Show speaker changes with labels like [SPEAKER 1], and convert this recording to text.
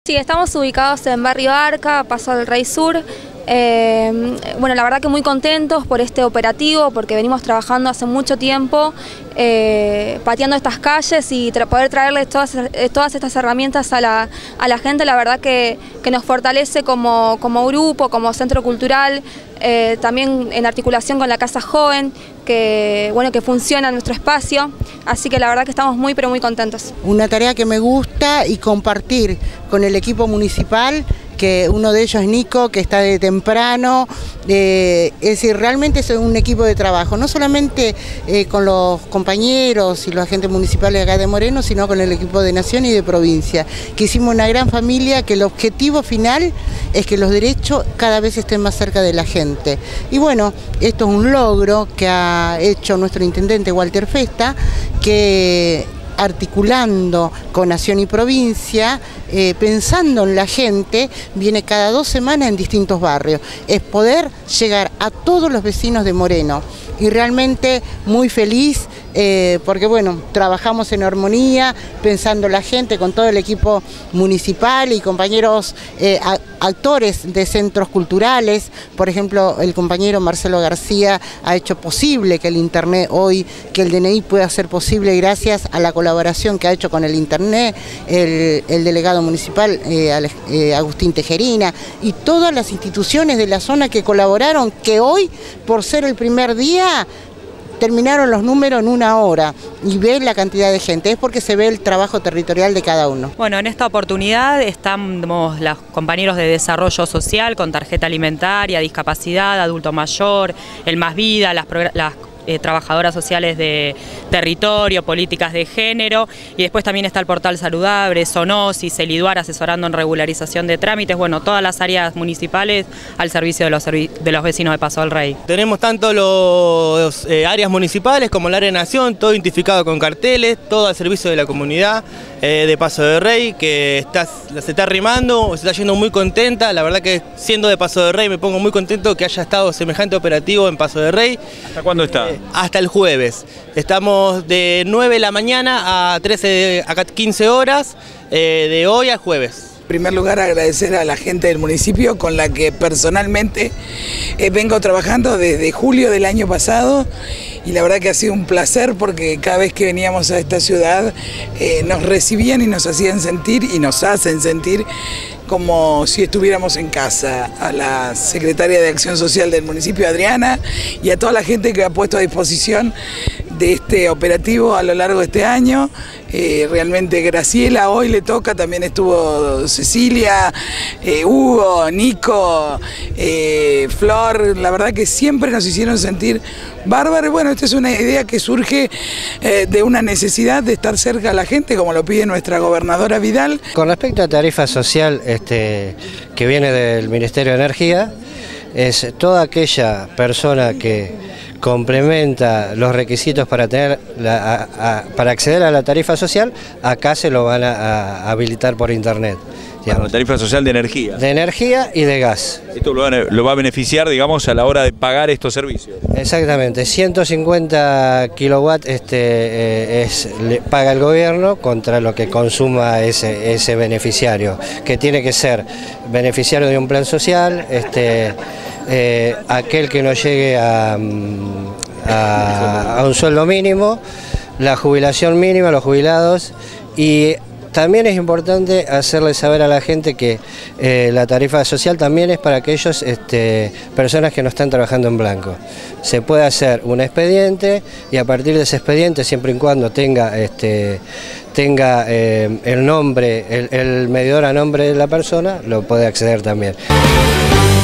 [SPEAKER 1] Sí, estamos ubicados en Barrio Arca, Paso del Rey Sur. Bueno, la verdad que muy contentos por este operativo, porque venimos trabajando hace mucho tiempo, pateando estas calles y poder traerles todas estas herramientas a la gente. La verdad que nos fortalece como grupo, como centro cultural, también en articulación con la Casa Joven, que funciona en nuestro espacio, así que la verdad que estamos muy pero muy contentos.
[SPEAKER 2] Una tarea que me gusta y compartir con el equipo municipal, que uno de ellos es Nico, que está de temprano, es decir, realmente es un equipo de trabajo, no solamente con los compañeros y los agentes municipales de acá de Moreno, sino con el equipo de Nación y de provincia, que hicimos una gran familia, que el objetivo final es que los derechos cada vez estén más cerca de la gente. Y bueno, esto es un logro que ha hecho nuestro intendente Walter Festa, que articulando con Nación y provincia, pensando en la gente, viene cada 2 semanas en distintos barrios. Es poder llegar a todos los vecinos de Moreno y realmente muy feliz porque bueno, trabajamos en armonía, pensando en la gente con todo el equipo municipal y compañeros actores de centros culturales. Por ejemplo, el compañero Marcelo García ha hecho posible que el internet hoy, que el DNI pueda ser posible gracias a la colaboración que ha hecho con el internet el delegado municipal Agustín Tejerina y todas las instituciones de la zona que colaboraron, que hoy, por ser el primer día, terminaron los números en 1 hora y ve la cantidad de gente, es porque se ve el trabajo territorial de cada uno.
[SPEAKER 3] Bueno, en esta oportunidad estamos los compañeros de desarrollo social con tarjeta alimentaria, discapacidad, adulto mayor, el Más Vida, las trabajadoras sociales de territorio, políticas de género, y después también está el portal Saludable, Sonosis, Eliduar asesorando en regularización de trámites, bueno, todas las áreas municipales al servicio de los vecinos de Paso del Rey.
[SPEAKER 4] Tenemos tanto los áreas municipales como el área de Nación, todo identificado con carteles, todo al servicio de la comunidad de Paso del Rey, que se está arrimando, se está yendo muy contenta. La verdad que siendo de Paso del Rey me pongo muy contento que haya estado semejante operativo en Paso del Rey.
[SPEAKER 5] ¿Hasta cuándo está?
[SPEAKER 4] Hasta el jueves. Estamos de 9 de la mañana a 15 horas, de hoy al jueves.
[SPEAKER 6] En primer lugar, agradecer a la gente del municipio con la que personalmente vengo trabajando desde julio del año pasado, y la verdad que ha sido un placer porque cada vez que veníamos a esta ciudad nos recibían y nos hacían sentir y nos hacen sentir como si estuviéramos en casa. A la secretaria de Acción Social del municipio, Adriana, y a toda la gente que ha puesto a disposición de este operativo a lo largo de este año. Realmente Graciela hoy le toca, también estuvo Cecilia, Hugo, Nico, Flor, la verdad que siempre nos hicieron sentir bárbaros. Bueno, esta es una idea que surge de una necesidad de estar cerca a la gente, como lo pide nuestra gobernadora Vidal.
[SPEAKER 7] Con respecto a tarifa social que viene del Ministerio de Energía, es toda aquella persona que complementa los requisitos para para acceder a la tarifa social, acá se lo van a habilitar por internet.
[SPEAKER 5] Bueno, tarifa social de energía.
[SPEAKER 7] De energía y de gas.
[SPEAKER 5] Esto lo va a beneficiar, digamos, a la hora de pagar estos servicios.
[SPEAKER 7] Exactamente, 150 kilowatts paga el gobierno contra lo que consuma ese beneficiario, que tiene que ser beneficiario de un plan social, aquel que no llegue a un sueldo mínimo, la jubilación mínima, los jubilados. Y también es importante hacerle saber a la gente que la tarifa social también es para aquellos personas que no están trabajando en blanco. Se puede hacer un expediente y a partir de ese expediente, siempre y cuando tenga el nombre, el medidor a nombre de la persona, lo puede acceder también.